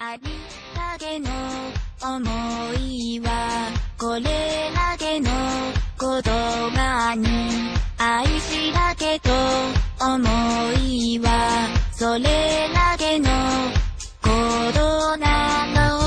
ありだけの想いはこれだけの言葉に愛しだけと思いはそれだけのことなの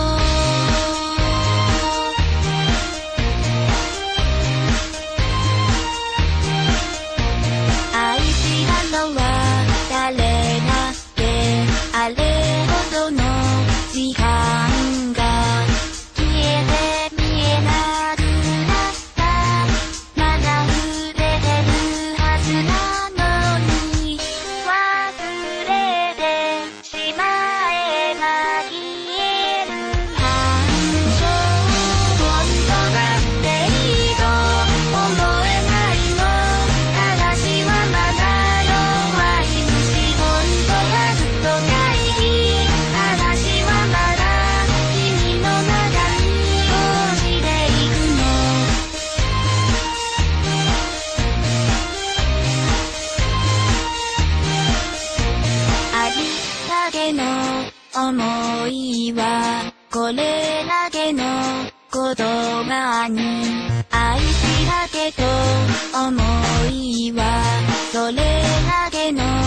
愛したのは誰だっけあれほどの時間が消えて見えなくなったまだ触れてるはずなのに忘れてしまえば消える感情本当だっていいと思えないの私はまだ弱いし本当はずっと大事私はまだ君の中に落ちていくのありだけの想いはこれだけの言葉に愛しだけと思いはそれだけの